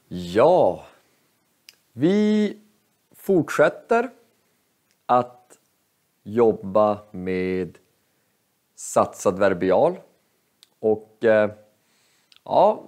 Ja, vi fortsätter att jobba med satsad verbial. Och ja,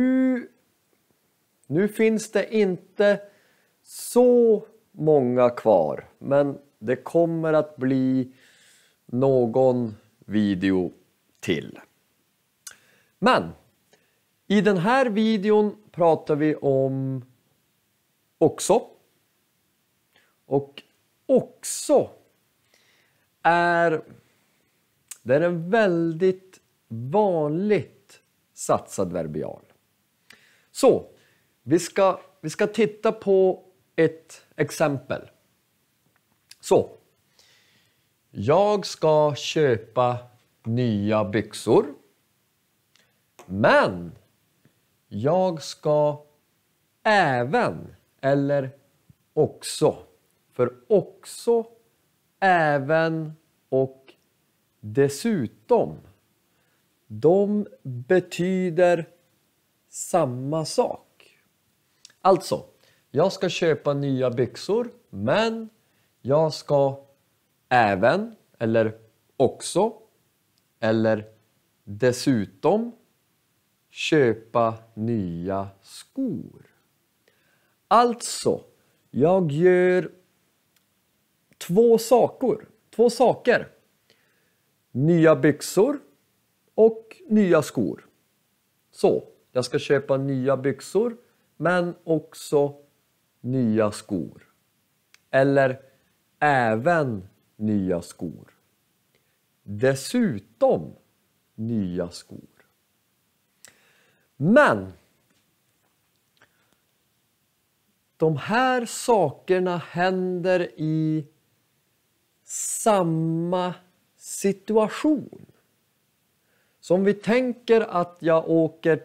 nu finns det inte så många kvar. Men det kommer att bli någon video till. Men i den här videon pratar vi om också. Och också är en väldigt vanligt satsad verbial. Så vi ska titta på ett exempel. Så jag ska köpa nya byxor. Men jag ska även eller också. För också, även och dessutom. De betyder samma sak. Alltså, jag ska köpa nya byxor. Men jag ska även eller också eller dessutom köpa nya skor. Alltså, jag gör två saker. Nya byxor och nya skor. Så, jag ska köpa nya byxor men också nya skor. Eller även nya skor. Dessutom nya skor. Men de här sakerna händer i samma situation. Så om vi tänker att jag åker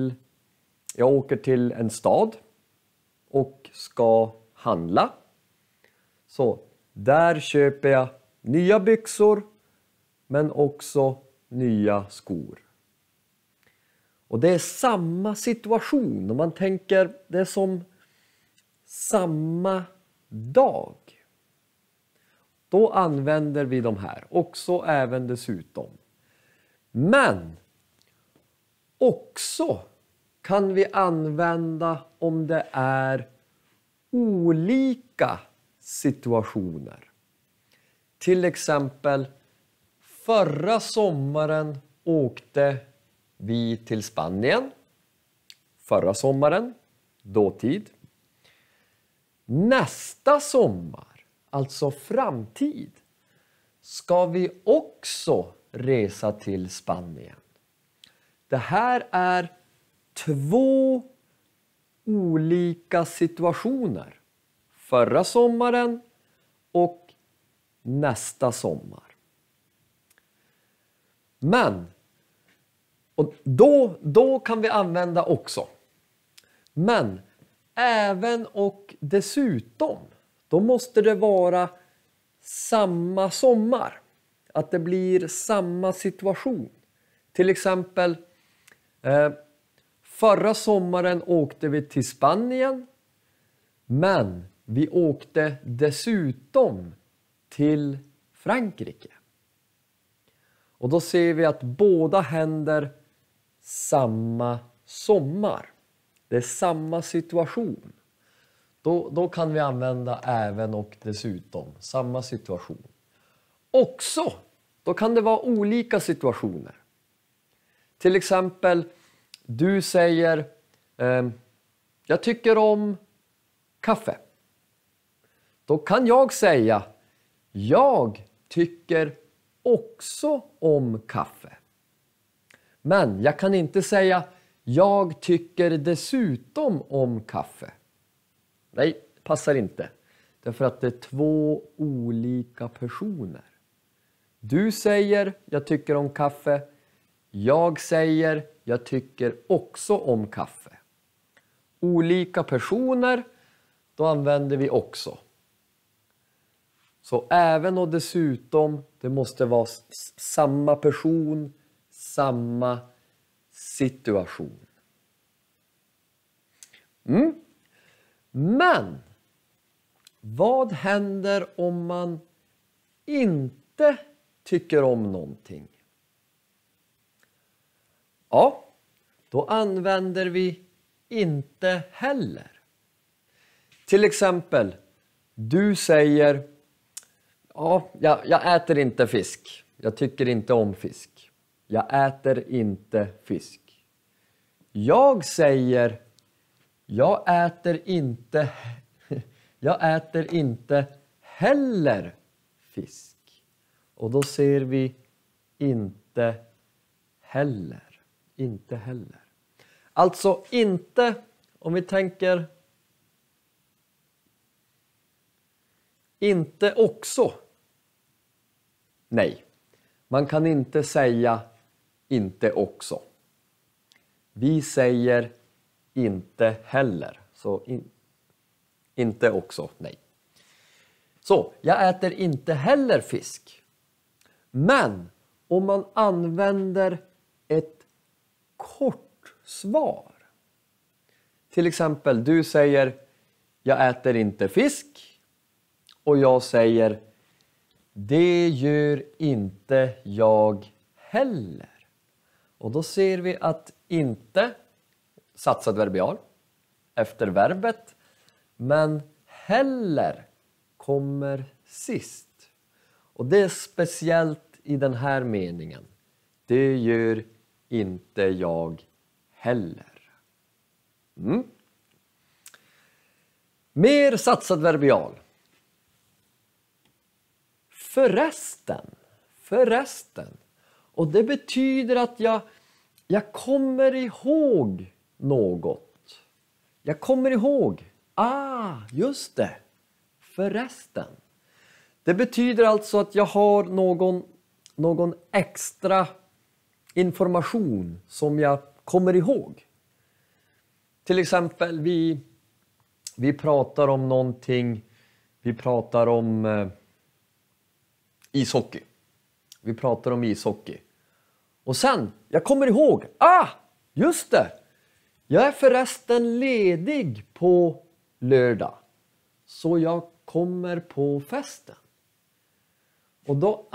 till en stad och ska handla. Så där köper jag nya byxor men också nya skor. Och det är samma situation. Om man tänker det är som samma dag. Då använder vi de här. Också, även, dessutom. Men också kan vi använda om det är olika situationer. Till exempel förra sommaren åkte vi till Spanien. Förra sommaren, dåtid. Nästa sommar, alltså framtid, ska vi också resa till Spanien. Det här är två olika situationer. Förra sommaren och nästa sommar. Men och då kan vi använda också. Men även och dessutom. Då måste det vara samma sommar. Att det blir samma situation. Till exempel. Förra sommaren åkte vi till Spanien. Men vi åkte dessutom till Frankrike. Och då ser vi att båda händer samma sommar. Det är samma situation. Då kan vi använda även och dessutom. Samma situation. Också, då kan det vara olika situationer. Till exempel, du säger jag tycker om kaffe. Då kan jag säga jag tycker också om kaffe. Men jag kan inte säga jag tycker dessutom om kaffe. Nej, passar inte. Därför att det är två olika personer. Du säger jag tycker om kaffe. Jag säger jag tycker också om kaffe. Olika personer, då använder vi också. Så även och dessutom, det måste vara samma person, samma situation. Men vad händer om man inte tycker om någonting? Ja, då använder vi inte heller. Till exempel, du säger, ja, jag äter inte fisk. Jag tycker inte om fisk. Jag äter inte fisk. Jag säger, jag äter inte heller fisk. Och då ser vi inte heller. Inte heller. Alltså inte, om vi tänker inte också. Nej, man kan inte säga inte också. Vi säger inte heller. Så inte också, nej. Så, jag äter inte heller fisk. Men om man använder ett kort svar. Till exempel, du säger jag äter inte fisk. Och jag säger det gör inte jag heller. Och då ser vi att inte satsad verbial efter verbet. Men heller kommer sist. Och det är speciellt i den här meningen. Det gör inte jag heller. Mer satsad verbial. Förresten. Och det betyder att jag kommer ihåg något. Jag kommer ihåg. Just det. Förresten. Det betyder alltså att jag har någon extra information som jag kommer ihåg. Till exempel vi pratar om någonting. Vi pratar om ishockey. Vi pratar om ishockey. Och sen, jag kommer ihåg. Just det. Jag är förresten ledig på lördag. Så jag kommer på festen. Och då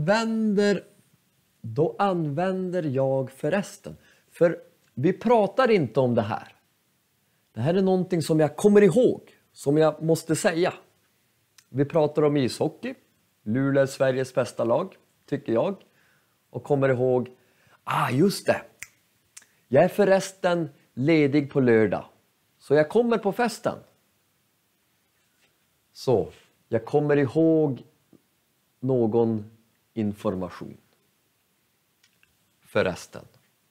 använder jag förresten. För vi pratar inte om det här. Det här är någonting som jag kommer ihåg. Som jag måste säga. Vi pratar om ishockey. Luleå är Sveriges bästa lag, tycker jag. Och kommer ihåg. Just det. Jag är förresten ledig på lördag. Så jag kommer på festen. Så, jag kommer ihåg någon information. Förresten.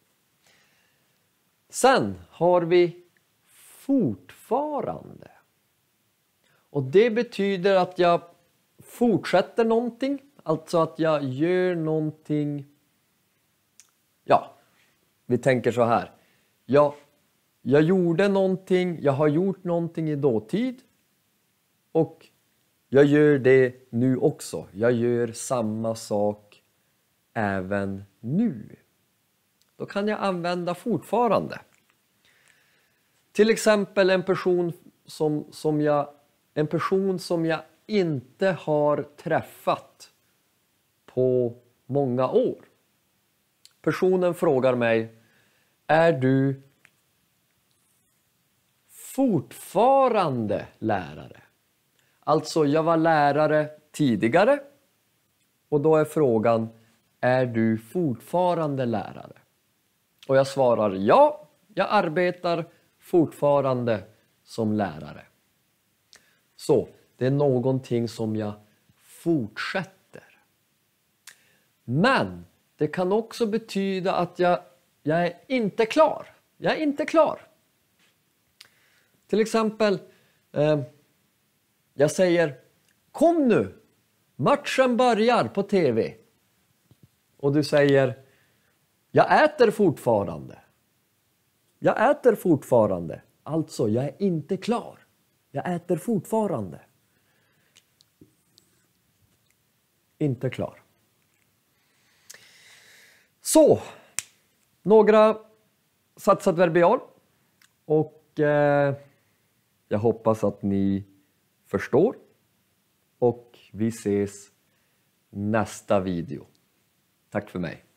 Sen har vi fortfarande. Och det betyder att jag fortsätter någonting. Alltså att jag gör någonting. Ja, vi tänker så här. Jag gjorde någonting. Jag har gjort någonting i dåtid. Och jag gör det nu också. Jag gör samma sak även nu. Då kan jag använda fortfarande. Till exempel en person som jag inte har träffat på många år. Personen frågar mig, är du fortfarande lärare? Alltså, jag var lärare tidigare och då är frågan, är du fortfarande lärare? Och jag svarar, ja, jag arbetar fortfarande som lärare. Så, det är någonting som jag fortsätter. Men det kan också betyda att jag är inte klar. Jag är inte klar. Till exempel, jag säger, kom nu, matchen börjar på tv. Och du säger, jag äter fortfarande. Jag äter fortfarande. Alltså, jag är inte klar. Jag äter fortfarande. Inte klar. Så, några satsad verbial. Och Jag hoppas att ni förstår. Och vi ses nästa video. Tack för mig.